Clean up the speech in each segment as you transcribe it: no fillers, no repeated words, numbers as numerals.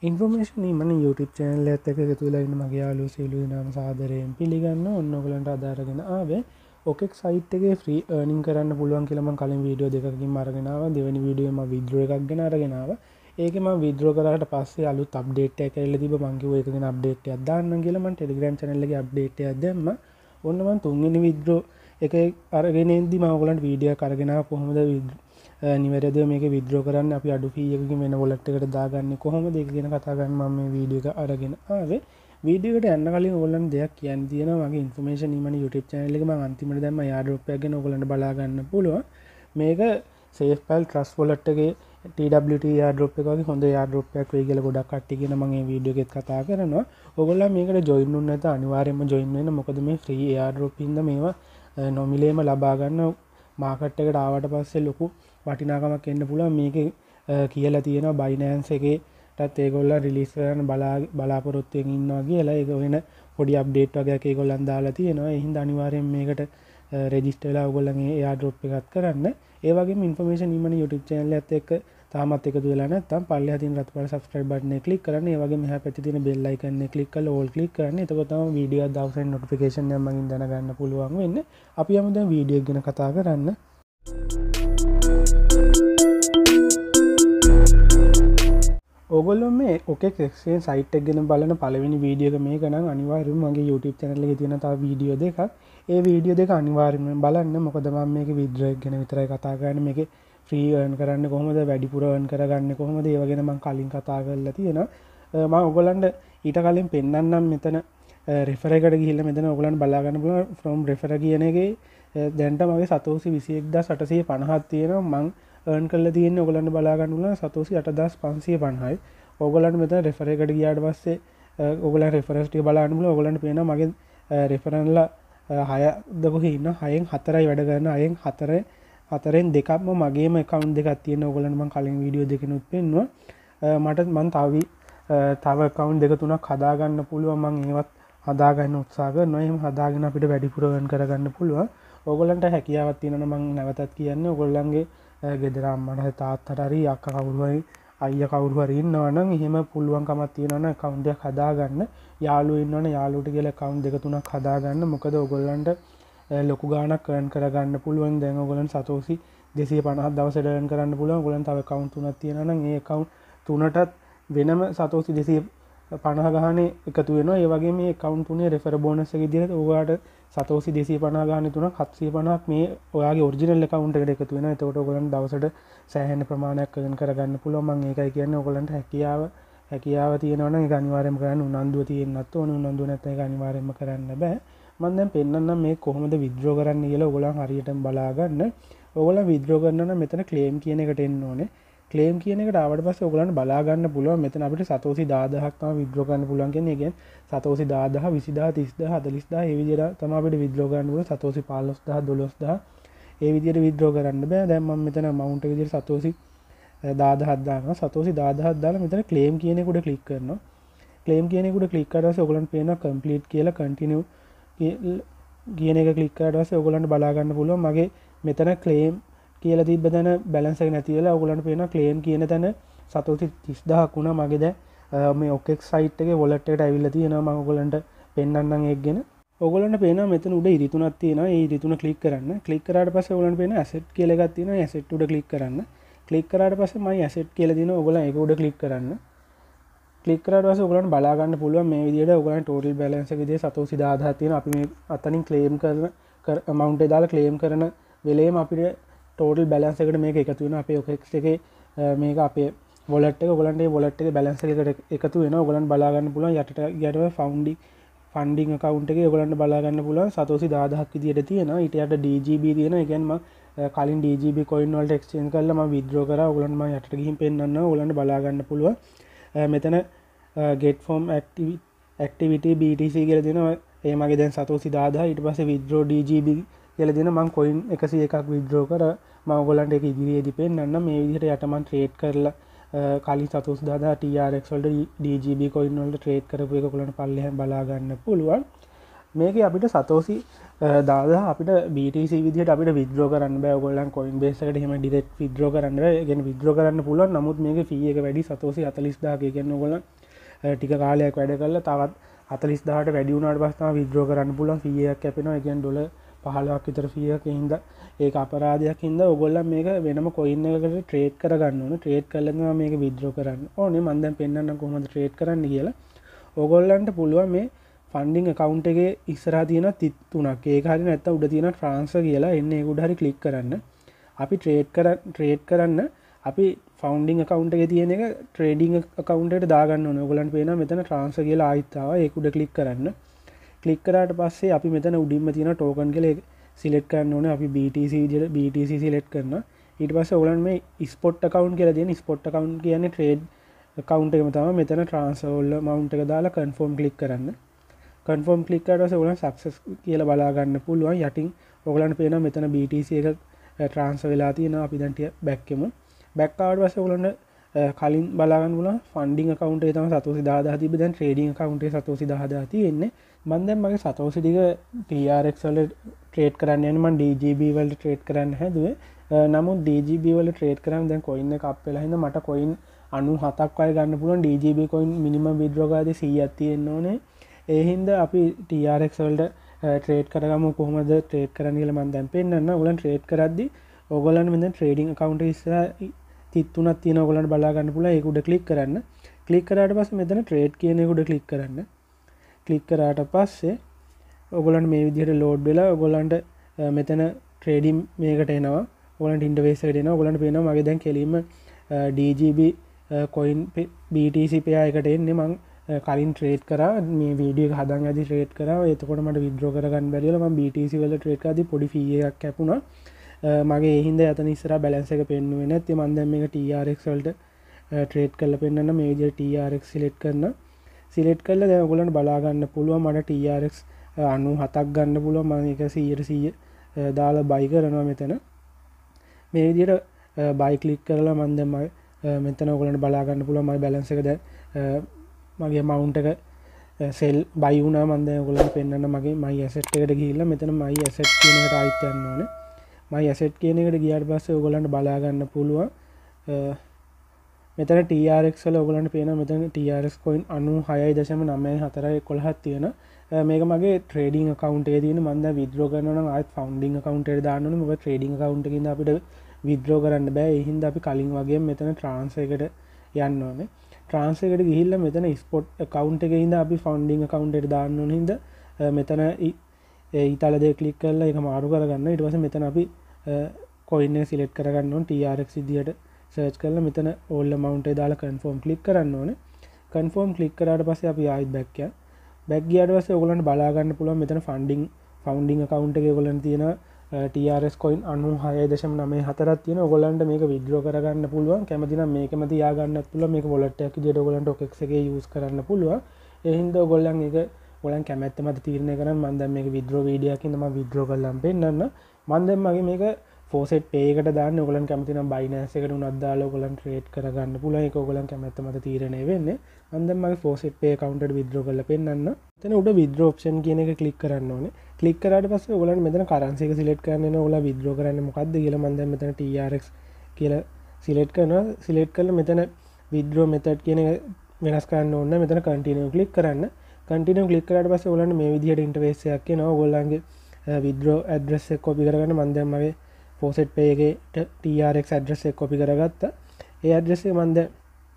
Information මන YouTube channel ඇත් එක එකතු වෙලා ඉන්න මගේ යාළුවෝ සියලු දෙනාම සාදරයෙන් පිළිගන්න ඔන්න ඔයගලන්ට අදාරගෙන ආවේ OKEX සයිට් එකේ ෆ්‍රී earning කරන්න පුළුවන් කියලා මම කලින් වීඩියෝ දෙකකින් අරගෙන ආවා දෙවෙනි වීඩියෝවේ මම withdraw එකක් ගැන අරගෙන ආවා ඒකේ මම withdraw කරාට පස්සේ අලුත් අප්ඩේට් එකක් ඇවිල්ලා තිබ්බා මම කිව්වා ඒක ගැන අප්ඩේට් එකක් දාන්නම් කියලා මම Telegram channel එකේ අප්ඩේට් එකක් දැම්මා ඔන්න මම තුන්වෙනි withdraw එක අරගෙන ඉඳි මම ඔයගලන්ට වීඩියෝ එකක් අරගෙන ආවා කොහොමද නිවැරදිව මේක විත්ඩ්‍රෝ කරන්න අපි අඩු ෆී එකකින් වෙන වොලට් එකට දාගන්නේ කොහොමද ඒක ගැන කතා කරන්න මම මේ වීඩියෝ එක අරගෙන ආවේ වීඩියෝ එකට යන්න කලින් ඕගොල්ලන්ට දෙයක් කියන්න තියෙනවා මගේ ඉන්ෆර්මේෂන් ඊමණ YouTube channel එකේ මම අන්තිමට දැම්ම airdrop එකක් ගැන ඕගොල්ලන්ට බලා ගන්න පුළුවන් මේක SafePal Trust Wallet එකේ TWT airdrop එක වගේ හොඳ airdrop එකක් වෙයි කියලා ගොඩක් කට්ටිය කියන මම මේ වීඩියෝ එකෙත් කතා කරනවා ඕගොල්ලෝ මේකට join වුණ නැත්නම් අනිවාර්යයෙන්ම join වෙන්න මොකද මේ free airdrop ඉන්න මේවා නොමිලේම ලබා ගන්න මාකට් එකට ආවට පස්සේ ලොකු වටිනාකමක් එන්න පුළුවන් මේකේ කියලා තියෙනවා Binance එකේටත් ඒගොල්ලෝ රිලීස් කරන්න බලාපොරොත්තු වෙමින් ඉන්නවා කියලා ඒක වෙන පොඩි අප්ඩේට් වගේක් ඒගොල්ලන් දාලා තියෙනවා ඒ හින්දා අනිවාර්යෙන් මේකට රෙජිස්ටර් වෙලා ඕගොල්ලන්ගේ airdrop එකක් කරන්න ඒ වගේම ඉන්ෆර්මේෂන් ඊමණ YouTube channel එකත් එක්ක තාමත් එකතු වෙලා නැත්නම් පල්ලෙහා තියෙන රතු පාට subscribe button එක click කරන්න ඒ වගේම එහා පැත්තේ තියෙන bell icon එක click කරලා all click කරන්න එතකොට තමයි වීඩියෝ එක දවසෙන් notification එක මගින් දැනගන්න පුළුවන් වෙන්නේ අපි යමු දැන් වීඩියෝ එක ගැන කතා කරන්න ඔගොල්ලෝ මේ OKEX exchange site එක ගැන බලන පළවෙනි වීඩියෝ එක මේක නම් අනිවාර්යයෙන්ම මගේ YouTube channel එකේ තියෙන තව වීඩියෝ දෙකක් ඒ වීඩියෝ දෙක අනිවාර්යයෙන්ම බලන්න මොකද මම මේකේ withdraw එක ගැන විතරයි කතා කරන්නේ මේකේ free earn කරන්න කොහොමද වැඩිපුර earn කරගන්නේ කොහොමද ඒව ගැන මම කලින් කතා කරලා තියෙනවා මම ඔයගොල්ලන්ට ඊට කලින් පෙන්නන්නම් මෙතන refer එකට ගිහිල්ලා මෙතන ඔයගොල්ලන්ට බලා ගන්න පුළුවන් from refer කියන එකේ දැන්ට මගේ සතෝසි 21850ක් තියෙනවා මම earn කරලා තියෙන්නේ ඔයගොල්ලන්ට බලා ගන්න පුළුවන් සතෝසි 8550යි ඔයගොල්ලන්ට මෙතන refer එකට ගියාට පස්සේ ඔයගොල්ලන් reference ටික බලන්න පුළුවන් ඔයගොල්ලන්ට පේනවා මගේ referenceලා 6ද කොහේ ඉන්න 6න් 4යි වැඩ කරන 6න් 4න් දෙකක්ම මගේම account දෙකක් තියෙනවා ඔයගොල්ලන්ට මම කලින් වීඩියෝ දෙකනොත් පෙන්නුවා මට මම තව account දෙක තුනක් හදා ගන්න පුළුවන් මම ඒවත් හදා ගන්න උත්සාහ කරනවා එහෙම හදාගෙන අපිට වැඩිපුර earn කරගන්න පුළුවන් ඔයගොල්ලන්ට හැකියාවක් තියෙනවා මම නැවතත් කියන්නේ ඔයගොල්ලන්ගේ ගෙදර අම්මට තාත්තට හරි අක්කා කවුරු හරි අයියා කවුරු හරි ඉන්නවා නම් එහෙම පුළුවන්කමක් තියෙනවා නම් account එකක් හදාගන්න යාළුවෝ ඉන්නවනේ යාළුවෝට කියලා account දෙක තුනක් හදාගන්න මොකද ඔයගොල්ලන්ට ලොකු ගාණක් earn කරගන්න පුළුවන් දැන් ඔයගොල්ලන් සතෝසි 250ක් දවසට earn කරන්න පුළුවන් ඔයගොල්ලන් තව account තුනක් තියෙනවා නම් ඒ account තුනටත් වෙනම සතෝසි 250 ගානේ එකතු වෙනවා ඒ වගේම මේ account තුනේ refer bonus එක විදිහට ඔයාලට සතෝසි 250 ගානේ තුනක් 750ක් මේ ඔයාගේ original account එකට එකතු වෙනවා එතකොට ඔයගොල්ලන් දවසට සෑහෙන ප්‍රමාණයක් earn කරගන්න පුළුවන් මම ඒකයි කියන්නේ ඔයගොල්ලන්ට හැකියාව තියෙනවා නම් ඒක අනිවාර්යයෙන්ම කරන්න උනන්දුව තියෙන්නත් ඕනේ උනන්දුව නැත්නම් ඒක අනිවාර්යයෙන්ම කරන්න බෑ මම දැන් පෙන්නන්නම් මේ කොහොමද withdraw කරන්න කියලා ඔයගොල්ලන් හරියටම බලා ගන්න. ඔයගොල්ලන් withdraw කරනවා නම් මෙතන claim කියන එකට එන්න ඕනේ. claim කියන එකට ආවට පස්සේ ඔයගොල්ලන්ට බලා ගන්න පුළුවන් මෙතන අපිට සතෝසි 10000ක් තමයි withdraw කරන්න පුළුවන් කියන්නේ. ඒ කියන්නේ සතෝසි 10000, 20000, 30000, 40000 ඒ විදිහට තමයි අපිට withdraw කරන්න පුළුවන්. සතෝසි 15000, 12000 ඒ විදිහට withdraw කරන්න බෑ. දැන් මම මෙතන amount එක විදිහට සතෝසි 10000ක් දානවා. සතෝසි 10000ක් දාලා මෙතන claim කියන එකට ක්ලික් කරනවා. claim කියන එකට ක්ලික් කරලා පස්සේ ඔයගොල්ලන්ට පේනවා complete කියලා continue කියන එක ක්ලික් කරාට පස්සේ ඔයගොල්ලන්ට බලා ගන්න පුළුවන් මගේ මෙතන claim කියලා තිබ්බ තැන balance එක නැති වෙලා ඔයගොල්ලන්ට පේනවා claim කියන තැන සතෝසි 30000ක් වුණා මගේ දැන් මේ OKEX site එකේ wallet එකට ඇවිල්ලා තියෙනවා මම ඔයගොල්ලන්ට පෙන්නන්නම් ඒක ගැන ඔයගොල්ලන්ට පේනවා මෙතන උඩ ඉරි තුනක් තියෙනවා ඒ ඉරි තුන ක්ලික් කරන්න ක්ලික් කරාට පස්සේ ඔයගොල්ලන්ට පේනවා asset කියලා එකක් තියෙනවා ඒ asset උඩ ක්ලික් කරන්න ක්ලික් කරාට පස්සේ my asset කියලා දිනවා ඔයගොල්ලන් ඒක උඩ ක්ලික් කරන්න ක්ලික් කරාට පස්සේ ඔයගොල්ලන්ට බලා ගන්න පුළුවන් මේ විදිහට ඔයගොල්ලන් total balance එක විදිහට සතෝසි 10000ක් තියෙනවා අපි මේ අතනින් claim කරන amount එක දාලා claim කරන වෙලේම අපිට total balance එකට මේක එකතු වෙනවා අපේ OKEX එකේ මේක අපේ wallet එක ඔයගොල්ලන්ට මේ wallet එකේ balance එකකට එකතු වෙනවා ඔයගොල්ලන් බලා ගන්න පුළුවන් යටට funding account එකේ ඔයගොල්ලන්ට බලා ගන්න පුළුවන් සතෝසි 10000ක් විදිහට තියෙනවා ඊට යට DGB තියෙනවා ඒ කියන්නේ මම කලින් DGB coin වලට exchange කරලා මම withdraw කරා ඔයගොල්ලන්ට මම යටට ගිහින් පෙන්නන්නම් ඔයගොල්ලන්ට බලා ගන්න පුළුවන් මෙතන get from activity BTC කියලා දෙනවා ඒ මගේ දැන් සතෝසි 10000 ඊට පස්සේ withdraw DGB කියලා දෙනවා මම coin 101ක් withdraw කරා මම ඔයගොල්ලන්ට ඒක ඉදිරියේදී පෙන්නන්නම් මේ විදිහට යට මම trade කරලා කලින් සතෝසි 10000 TRX වලට DGB coin වලට trade කරපු එක ඔයගොල්ලන්ට පල්ලෙහාන් බලා ගන්න පුළුවන් මේක අපිට සතෝසි දාදා අපිට BTC විදිහට අපිට විද්‍රෝ කරන්න බෑ ඔයගොල්ලන් Coinbase එකට එහෙම ඩිරෙක්ට් විද්‍රෝ කරන්න බෑ. ඒ කියන්නේ විද්‍රෝ කරන්න පුළුවන්. නමුත් මේකේ ෆී එක වැඩි සතෝසි 40000ක. ඒ කියන්නේ ඔයගොල්ලන් ටික කාලයක් වැඩ කරලා තවත් 40000ට වැඩි වුණාට පස්සේ තමයි විද්‍රෝ කරන්න පුළුවන්. ෆී එකක් කැපෙනවා. ඒ කියන්නේ ඩොලර් 15ක් විතර ෆී එකක්. ඒ හින්දා ඒක අපරාධයක් හින්දා ඔයගොල්ලන් මේක වෙනම කොයින් එකකට ට්‍රේඩ් කරගන්න ඕනේ. ට්‍රේඩ් කරලා තමයි මේක විද්‍රෝ කරන්න ඕනේ. මම දැන් පෙන්නන්නම් කොහොමද ට්‍රේඩ් කරන්න කියලා. ඔයගොල්ලන්ට පුළුවන් මේ ෆන්ඩිං account එකේ ඉස්සරහා තියෙන තිත් තුනක්. ඒක හරිය නැත්නම් උඩ තියෙන transfer කියලා එන්නේ ඒක උඩ හරි ක්ලික් කරන්න. අපි ට්‍රේඩ් කරන්න අපි ෆවුන්ඩිං account එකේ තියෙන එක ට්‍රේඩිං account එකට දාගන්න ඕනේ. ඔයගොල්ලන්ට පේනවා මෙතන transfer කියලා ආයිත් ආවා. ඒක උඩ ක්ලික් කරන්න. ක්ලික් කරාට පස්සේ අපි මෙතන උඩින්ම තියෙන token කියලා ඒක සිලෙක්ට් කරන්න ඕනේ. අපි BTC විදිහට BTC සිලෙක්ට් කරනවා. ඊට පස්සේ ඔයගොල්ලන් මේ spot account කියලා දෙන spot account කියන්නේ trade account එකම තමයි. මෙතන transfer වල amount එක දාලා confirm click කරන්න. confirm click කරලා පස්සේ ඔයගොල්ලන් success කියලා බලා ගන්න පුළුවන්. යටින් ඔයගොල්ලන්ට පේනවා මෙතන BTC එක transfer වෙලා තියෙනවා. අපි දැන් ටික back එමු. back ආවට පස්සේ ඔයගොල්ලන්ට කලින් බලා ගන්න පුළුවන් funding account එකේ තමයි සතෝසි 10000 තිබ්බ. දැන් trading account එකේ සතෝසි 10000 තියෙන්නේ. මම දැන් මගේ සතෝසි ටික TRX වල ට්‍රේඩ් කරන්න යන්නේ. මම DGB වලට ට්‍රේඩ් කරන්න හැදුවේ. නමුත් DGB වල ට්‍රේඩ් කරාම දැන් coin එක අප් වෙලා හින්දා මට coin 97ක් වගේ ගන්න පුළුවන්. DGB coin minimum withdraw ගාදී 100ක් තියෙන්න ඕනේ. ඒ හින්දා අපි TRX වලට ට්‍රේඩ් කරගමු. කොහොමද ට්‍රේඩ් කරන්න කියලා මම දැන් පෙන්නන්න. ඔයගොල්ලන් ට්‍රේඩ් කරද්දි ඔයගොල්ලන් මෙතන ට්‍රේඩින් account එක ඉස්සරහා තිත් තුනක් තියෙනවා. ඔයගොල්ලන්ට බලා ගන්න පුළුවන්. ඒක උඩ ක්ලික් කරන්න. ක්ලික් කරාට පස්සේ මෙතන ට්‍රේඩ් කියන එක උඩ ක්ලික් කරන්න. ක්ලික් කරාට පස්සේ ඔයගොල්ලන්ට මේ විදිහට ලෝඩ් වෙලා ඔයගොල්ලන්ට මෙතන ට්‍රේඩින් මේකට එනවා. ඔයගොල්ලන්ට ඉන්ටර්ෆේස් එකට එනවා. ඔයගොල්ලන්ට පේනවා මගේ දැන් කෙලින්ම DGB coin BTC pair එකට එන්නේ. මම කලින් ට්‍රේඩ් කරා මේ වීඩියෝ එක හදන් යද්දි ට්‍රේඩ් කරා. එතකොට මට විත්ඩ්‍රෝ කරගන්න බැරි වෙලා මම BTC වල ට්‍රේඩ් කරද්දි පොඩි ෆී එකක් කැපුණා. මගේ ඒ හින්දා යතන ඉස්සරහා බැලන්ස් එක පෙන්නුවේ නැත්නම් මම දැන් මේක TRX වලට ට්‍රේඩ් කරලා පෙන්නන්න. මේ විදිහට TRX සිලෙක්ට් කරනවා. සිලෙක්ට් කරලා දැන් ඔයගොල්ලන්ට බලා ගන්න පුළුවන් මට TRX 97ක් ගන්න පුළුවන්. මම ඒක 100% දාලා buy කරනවා මෙතන. මේ විදිහට buy click කරලා මම දැන් මෙතන ඔයගොල්ලන්ට බලා ගන්න පුළුවන් මගේ balance එක දැන් මගේ amount එක sell buy වුණා. මම දැන් ඔයගොල්ලන්ට පෙන්නන්න මගේ my asset එකට ගිහිල්ලා මෙතන my asset කියන එකට ආයිත් යන්න ඕනේ. my asset කියන එකට ගියාට පස්සේ ඔයගොල්ලන්ට බලා ගන්න පුළුවන් මෙතන TRX වල ඔයගොල්ලන්ට පේනවා මෙතන TRX coin 96.9411ක් තියෙනවා. මේක මගේ trading account එකේ තියෙන. මම දැන් withdraw කරනවා නම් ආයෙත් founding account එකට දාන්න ඕනේ. මොකද trading account එකකින් අපිට withdraw කරන්න බෑ. ඒ හින්දා අපි කලින් වගේම මෙතන transfer එකට යන්න ඕනේ. transfer එකට ගිහිල්ලා මෙතන spot account එකේ ඉඳලා අපි founding account එකට දාන්න ඕනේ. හින්දා මෙතන ඊතල දෙක ක්ලික් කරලා ඒක මාරු කරගන්න. ඊට පස්සේ මෙතන අපි coin එක select කරගන්න ඕනේ. TRX විදියට search කරලා මෙතන all amount එක දාලා confirm click කරන්න ඕනේ. confirm click කරාට පස්සේ අපි ආයෙත් back යනවා. back ගියාට පස්සේ ඔයගොල්ලන්ට බලා ගන්න පුළුවන් මෙතන founding account එකේ ඔයගොල්ලන්ට තියෙන TRX coin 96.94ක් තියෙන. ඔයගොල්ලන්ට මේක withdraw කරගන්න පුළුවන්. කැමති නම් මේකම තියා ගන්නත් පුළුවන්. මේක wallet එකක් විදියට ඔයගොල්ලන්ට OKX එකේ use කරන්න පුළුවන්. ඒ හින්දා ඔයගොල්ලන් ඒක ඔයගොල්ලන් කැමැත්ත මත තීරණය කරන්න. මම දැන් මේක withdraw video එකකින් මම withdraw කරලාම පෙන්නන්න. මම දැන් මගේ මේක faucet pay එකට දාන්න. ඔයගොල්ලන් කැමති නම් Binance එකට උනත් දාලා ඔයගොල්ලන් trade කරගන්න පුළුවන්. ඒක ඔයගොල්ලන් කැමැත්ත මත තීරණය වෙන්නේ. මම දැන් මගේ faucet pay account එකට withdraw කරලා පෙන්නන්න. එතන උඩ withdraw option කියන එක click කරන්න ඕනේ. click කරාට පස්සේ ඔයගොල්ලන් මෙතන currency එක select කරන්න වෙනවා. ඔයගොල්ලෝ withdraw කරන්නේ මොකද්ද කියලා මම දැන් මෙතන TRX කියලා select කරනවා. select කරලා මෙතන withdraw method කියන එක වෙනස් කරන්න ඕනේ. මෙතන continue click කරන්න. continue click කරාට පස්සේ ඔයගොල්ලන්ට මේ විදිහට interface එකක් එනවා. ඔයගොල්ලන්ගේ withdraw address එක copy කරගන්න. මම දැන් මගේ faucet pay එකේ TRX address එක copy කරගත්තා. ඒ address එක මම දැන්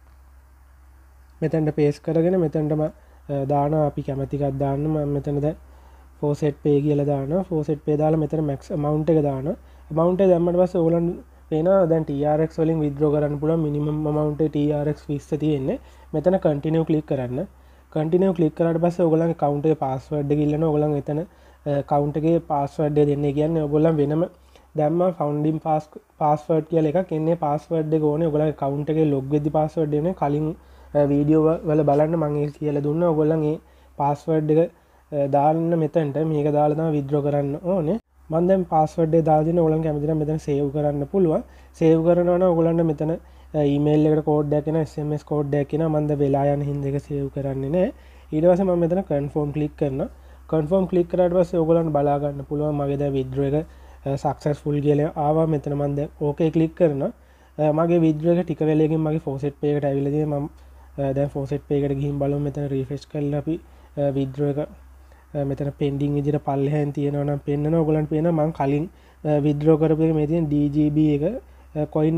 මෙතනට paste කරගෙන මෙතනටම දානවා. අපි කැමති එකක් දාන්න. මම මෙතන දැන් faucet pay කියලා දානවා. faucet pay දාලා මෙතන max amount එක දානවා. amount එක දැම්මට පස්සේ ඕගොල්ලන් පේනවා දැන් TRX වලින් withdraw කරන්න පුළුවන් minimum amount එක TRX 20 තියෙන්නේ. මෙතන continue click කරන්න. continue click කරාට පස්සේ ඔයගොල්ලන්ගේ account එකේ password එක ඉල්ලනවා. ඔයගොල්ලන් එතන account එකේ password එක දෙන්නේ. කියන්නේ ඔයගොල්ලන් වෙනම දැම්ම founding password කියලා එකක් එන්නේ. password එක ඕනේ. ඔයගොල්ලන්ගේ account එකේ log වෙද්දි password එන්නේ. කලින් වීඩියෝ වල බලන්න මම ඒක කියලා දුන්නා. ඔයගොල්ලන් මේ password එක දාන්න මෙතනට මේක දාලා තමයි withdraw කරන්න ඕනේ. මම දැන් password එක දාලා දෙනවා. ඔයගොල්ලන් කැමති නම් මෙතන save කරන්න පුළුවන්. save කරනවා නම් ඔයගොල්ලන්ට මෙතන email එකට code එකක් එනවා. SMS code එකක් එනවා. මම දැන් වෙලා යන හින්දා ඒක save කරන්නේ නැහැ. ඊට පස්සේ මම මෙතන confirm click කරනවා. කන්ෆර්ම් ක්ලික් කරාට පස්සේ ඔයගොල්ලන්ට බලා ගන්න පුළුවන් මගේ දැන් withdraw එක සක්සස්ෆුල් කියලා ආවා. මෙතන මම දැන් ඕකේ ක්ලික් කරනවා. මගේ withdraw එක ටික වෙලයකින් මගේ faucet pay එකට ඇවිල්ලා තියෙනවා. මම දැන් faucet pay එකට ගිහින් බලමු. මෙතන refresh කරලා අපි withdraw එක මෙතන pending විදිහට පල්ලෙහෙන් තියෙනවා නම් පෙන්නනවා. ඔයගොල්ලන්ට පේනවා මම කලින් withdraw කරපු එක මේ තියෙන DGB එක coin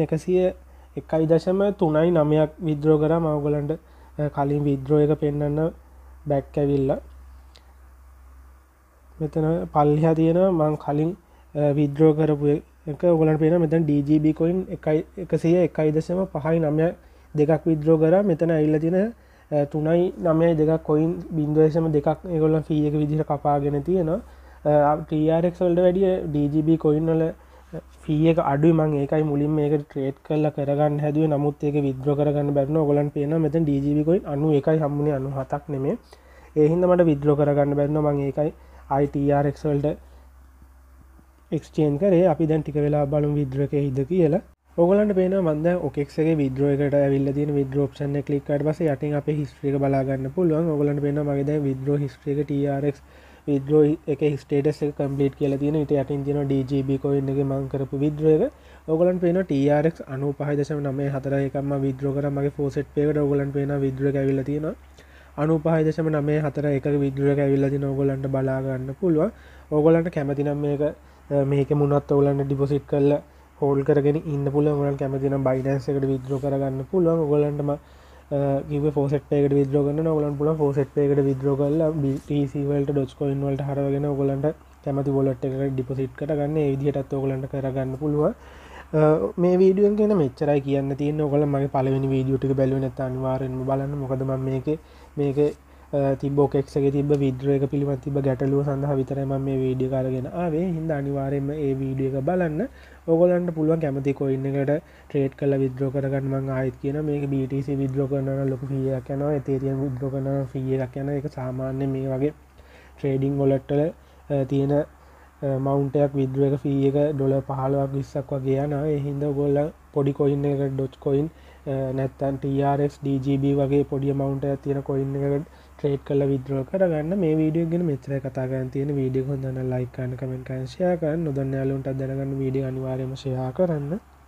101.39ක් withdraw කරා. මම ඔයගොල්ලන්ට කලින් withdraw එක පෙන්නන්න back ඇවිල්ලා මෙතන පල්ලෙහා තියෙනවා මම කලින් withdraw කරපු එක ඔයගොල්ලන්ට පේනවා. මෙතන DGB coin 101.59 දෙකක් withdraw කරා. මෙතන ඇවිල්ලා තියෙන 3.92 coin 0.2ක් ඒගොල්ලන් fee එක විදිහට කපාගෙන තියෙනවා. TRX වලට වැඩිය DGB coin වල fee එක අඩුයි. මම ඒකයි මුලින්ම මේක trade කරලා කරගන්න හැදුවේ. නමුත් ඒක withdraw කරගන්න බැරි නෝ. ඔයගොල්ලන් පේනවා මෙතන DGB coin 91යි හම්බුනේ 97ක් නෙමෙයි. ඒ හින්දා මට withdraw කරගන්න බැරි නෝ. මම ඒකයි ITRX වලට exchange කරේ. අපි දැන් ටික වෙලා බලමු withdraw එකේ ඉද කියලා. ඔයගොල්ලන්ට පේනවා මම දැන් OKX එකේ withdraw එකට ඇවිල්ලා තියෙන withdraw option එක ක්ලික් කරාට පස්සේ යටින් අපේ history එක බලා ගන්න පුළුවන්. ඔයගොල්ලන්ට පේනවා මගේ දැන් withdraw history එක TRX withdraw එකේ status එක complete කියලා තියෙනවා. ඊට යටින් තියෙනවා DGB coin එකේ මම කරපු withdraw එක. ඔයගොල්ලන්ට පේනවා TRX 95.94 එකක් මම withdraw කරා මගේ faucet pay එකට. ඔයගොල්ලන්ට පේනවා withdraw එක ඇවිල්ලා තියෙනවා 95.94 එකක withdraw එක ඇවිල්ලා තියෙනවා. ඔයගොල්ලන්ට බලා ගන්න පුළුවන්. ඔයගොල්ලන්ට කැමති නම් මේක මොනවත් ඔයගොල්ලන්ට deposit කරලා හෝල්ඩ් කරගෙන ඉන්න පුළුවන්. ඔයගොල්ලන් කැමති නම් Binance එකට withdraw කරගන්න පුළුවන්. ඔයගොල්ලන්ට මම කිව්වේ faucet pay එකට withdraw කරන්න. ඔයගොල්ලන්ට පුළුවන් faucet pay එකට withdraw කරලා BTC වලට Dogecoin වලට හරවගෙන ඔයගොල්ලන්ට කැමති wallet එකකට deposit කරගන්න. ඒ විදිහටත් ඔයගොල්ලන්ට කරගන්න පුළුවන්. මේ වීඩියෝ එකෙන් මෙච්චරයි කියන්න තියෙන්නේ. ඔයගොල්ලන් මගේ පළවෙනි වීඩියෝ ටික බැලුවේ නැත්නම් අනිවාර්යෙන්ම බලන්න. මොකද මම මේකේ තිබ්බ OKX එකේ තිබ්බ withdraw එක පිළිබඳ තිබ්බ ගැටලුව සඳහා විතරයි මම මේ වීඩියෝ එක අරගෙන ආවේ. හින්දා අනිවාර්යයෙන්ම මේ වීඩියෝ එක බලන්න. ඔයගොල්ලන්ට පුළුවන් කැමති coin එකට trade කරලා withdraw කරගන්න. මම ආයෙත් කියනවා මේක BTC withdraw කරනවා නම් ලොකු fee එකක් යනවා. Ethereum withdraw කරනවා නම් fee එකක් යනවා. ඒක සාමාන්‍ය මේ වගේ trading wallet වල තියෙන amount එකක් withdraw එක fee එක $15ක් 20ක් වගේ යනවා. ඒ හින්දා ඔයගොල්ලෝ පොඩි coin එකකට Dogecoin නැත්තම් TRX DGB වගේ පොඩි amount එකක් තියෙන coin එකකට trade කරලා withdraw කරගන්න. මේ වීඩියෝ එක ගැන මෙච්චරයි කතා කරන්න තියෙන. වීඩියෝ එක හොඳ නම් like කරන්න, comment කරන්න, share කරන්න. නොදන්න යාළුවන්ටත් දැනගන්න වීඩියෝ අනිවාර්යයෙන්ම share කරන්න.